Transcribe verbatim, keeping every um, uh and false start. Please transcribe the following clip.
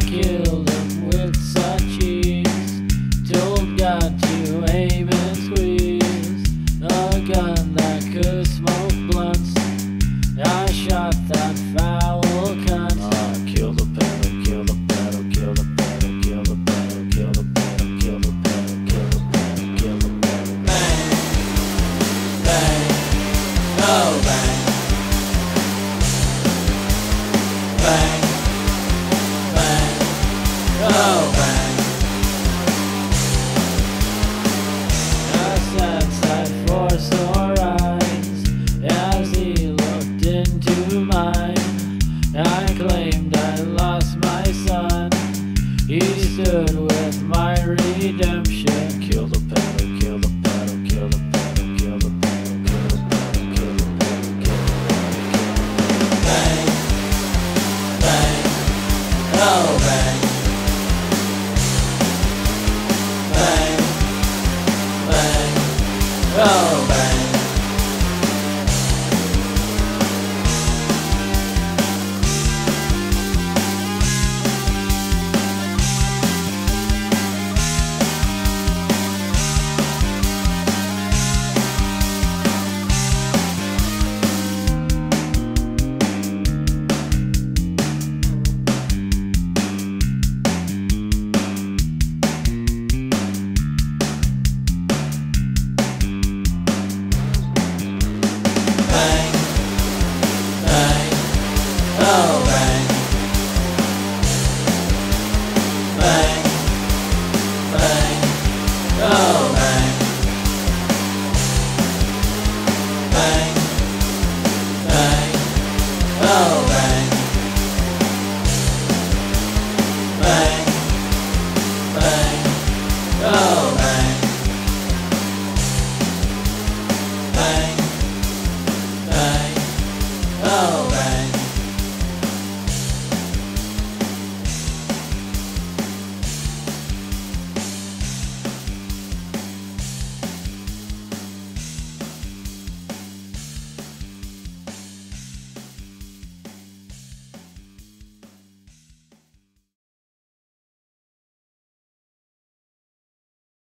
killed him with such ease. Told God to aim and squeeze a gun that could smoke blunts. I shot that foul cunt. Ah, kill the pedal, kill the pedal, kill the pedal, kill the pedal, kill the pedal, kill the pedal, kill the pedal, kill the pedal. Bang, bang, oh bang, bang, bang, oh bang. I sat side for sore eyes as he looked into mine. I claimed I lost my son. He stood with my redemption. Kill the pedal, kill the pedal, kill the pedal, kill the pedal, kill the pedal, kill the pedal, kill the pedal. Bang, bang, oh bang, bang, bang, oh bang. Bang, bang, oh bang, bang, bang, oh bang, bang, bang, oh bang, bang, bang, oh bang, bang, bang, oh